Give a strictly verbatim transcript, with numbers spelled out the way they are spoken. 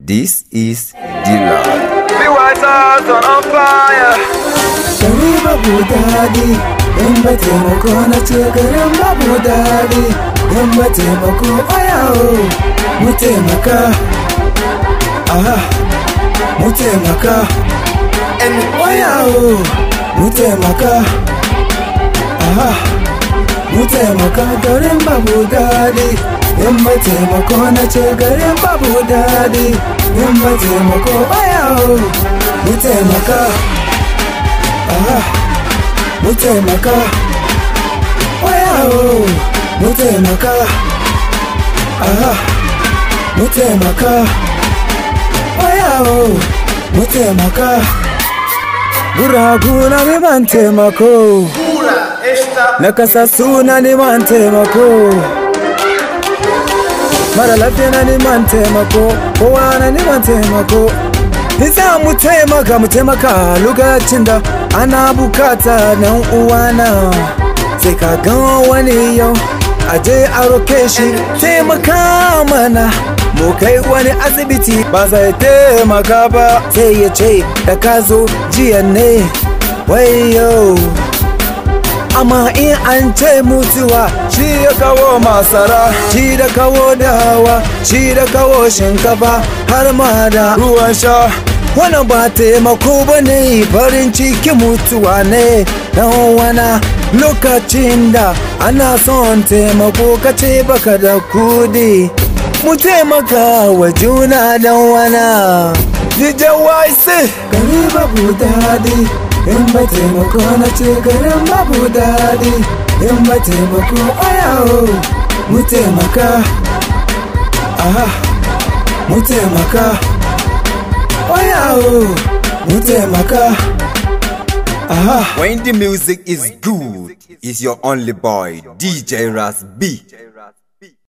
This is Dilla. Me white heart on fire. Gari babu dadi, in ba taimako na ce garin babu dadi. In ba taimako ayawo, mu taimaka. Aha, mu taimaka. En ayawo, mu taimaka. Aha, mu taimaka garin babu dadi. In ba taimako na ce garin babu dadi. In ba taimako ayawo, mu taimaka. Aha, mu taimaka. Ayawo, mu taimaka. Aha, mu taimaka. Ayawo, mu taimaka. Guragu na neman taimako, nakasassu na neman taimako, mara lafiya na neman taimako, kowa na neman taimako. Za mu taimaka mu taimaka lokacin da ana bukata nan uwana. Sai ka ga wani yau aje a roke shi taimaka mana, mu kai wani asibiti ba zai taimaka ba, sai ya ce da ka zo jiya ne wayo. Amma in an ce mutuwa, shi ya kawo masara, shi da kawo dawa, shi da kawo shinkafa har ma da ruwan sha. Wannan ba taimako ba ne, farin ciki mutuwa ne. Dan wana lokacin da ana son taimako kace baka da kudi, mu taimaka wa juna dan wana. D J Y C gari babu dadi, in ba taimako na ce garin babu dadi. In ba taimako ayawo, mu taimaka. Aha, mu taimaka. Ayawo, mu taimaka. Aha. When the music is good, it's your only boy, D J Ras B.